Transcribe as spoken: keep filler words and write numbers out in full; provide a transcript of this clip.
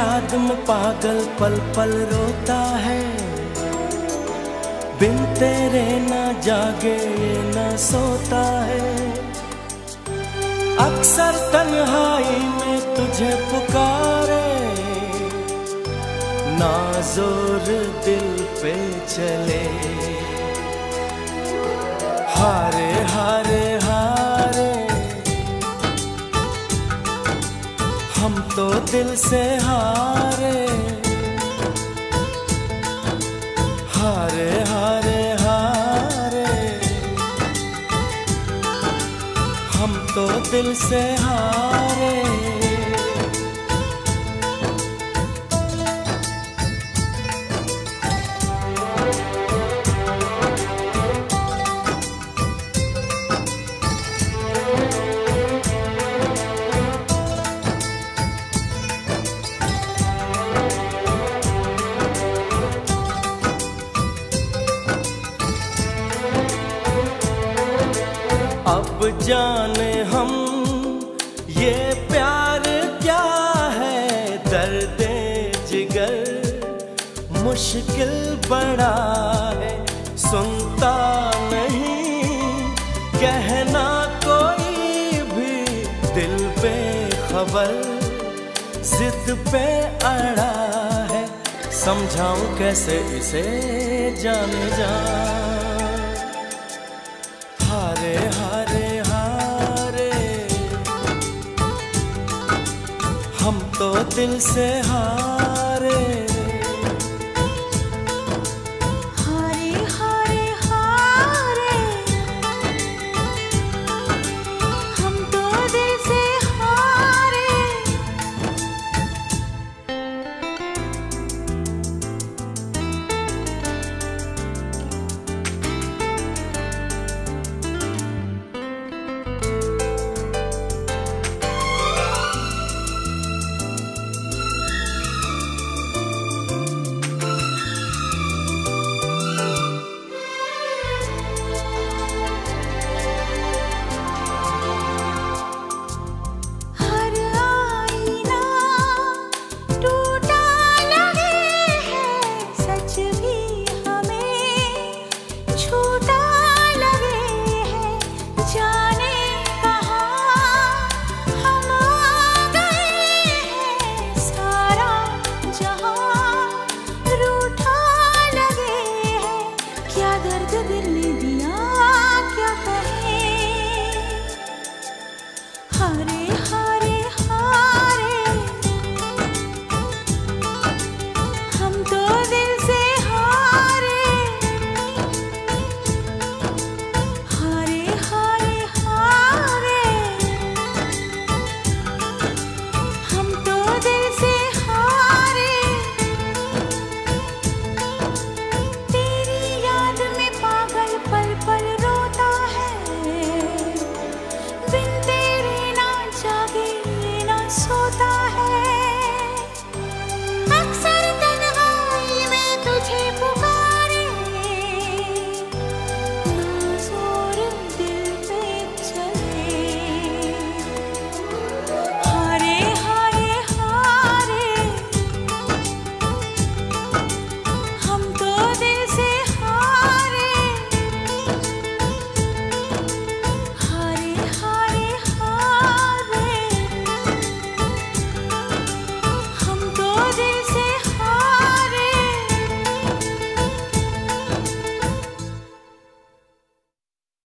याद में पागल पल पल रोता है, बिन तेरे ना जागे ना सोता है। अक्सर तन्हाई में तुझे पुकारे, ना जोर दिल पे चले। हारे हारे हारे हम तो दिल से हारे, हारे हारे हारे हम तो दिल से हारे। अब जाने हम ये प्यार क्या है, दर्द जिगर मुश्किल बड़ा है। सुनता नहीं कहना कोई भी, दिल पे खबर जिद पे अड़ा है। समझाऊं कैसे इसे जाने जा, हारे हारे हारे हम तो दिल से हारे।